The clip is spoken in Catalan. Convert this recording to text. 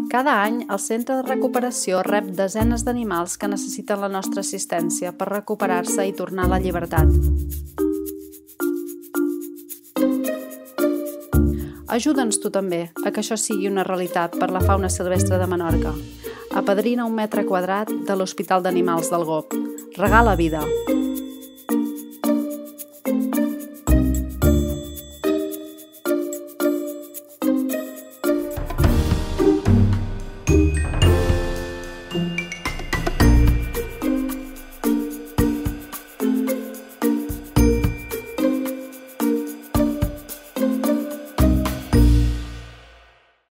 Cada any, el Centre de Recuperació rep desenes d'animals que necessiten la nostra assistència per recuperar-se i tornar a la llibertat. Ajuda'ns tu també a que això sigui una realitat per la fauna silvestre de Menorca. Apadrina 1 metre quadrat de l'Hospital d'Animals del GOB. Regala vida!